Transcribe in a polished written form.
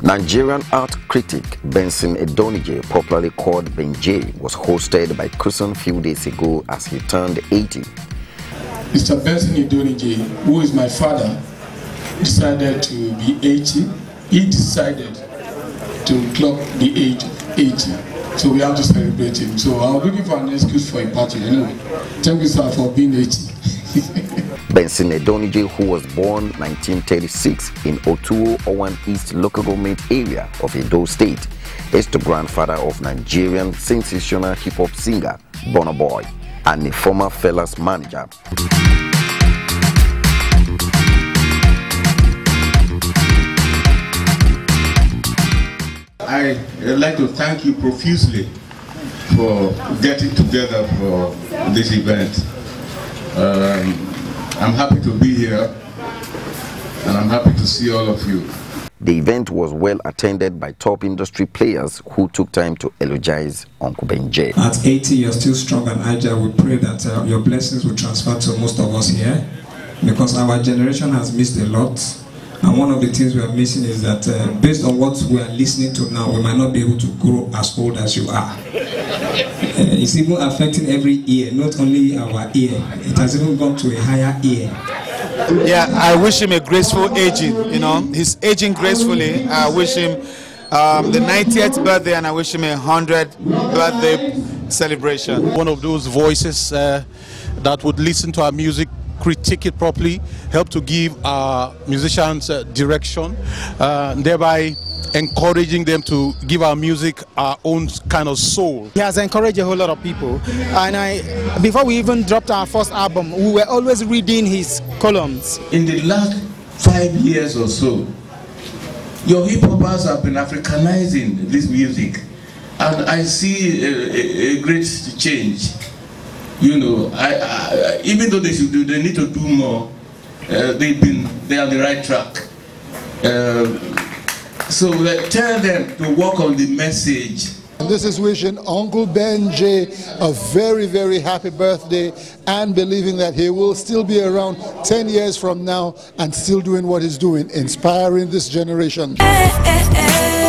Nigerian art critic Benson Edonije, popularly called Ben J, was hosted by Kusan a few days ago as he turned 80. Mr. Benson Edonije, who is my father, decided to be 80. He decided to clock the age 80. So we have to celebrate him. So I'm looking for an excuse for a party anyway. Thank you, sir, for being 80. Benson Edonije, who was born 1936 in Otuo Owan East local government area of Edo State, is the grandfather of Nigerian sensational hip-hop singer Burna Boy and a former Fellas manager. I'd like to thank you profusely for getting together for this event. I'm happy to be here, and I'm happy to see all of you. The event was well attended by top industry players who took time to eulogize Uncle Ben J. At 80, you're still strong and agile. We pray that your blessings will transfer to most of us here, because our generation has missed a lot. And one of the things we are missing is that based on what we are listening to now, we might not be able to grow as old as you are. It's even affecting every ear, not only our ear. It has even gone to a higher ear. Yeah, I wish him a graceful aging. You know, he's aging gracefully. I wish him the 90th birthday, and I wish him a 100th birthday celebration. One of those voices that would listen to our music, critique it properly, help to give our musicians direction, thereby encouraging them to give our music our own kind of soul. He has encouraged a whole lot of people, and before we even dropped our first album, we were always reading his columns. In the last 5 years or so, your hip-hoppers have been Africanizing this music, and I see a great change. You know, even though they need to do more, they are on the right track. So tell them to work on the message. And this is wishing Uncle Ben J a very, very happy birthday, and believing that he will still be around 10 years from now and still doing what he's doing, inspiring this generation.